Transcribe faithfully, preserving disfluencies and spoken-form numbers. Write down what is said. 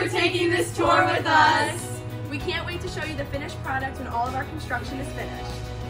for taking this tour with us. We can't wait to show you the finished product when all of our construction is finished.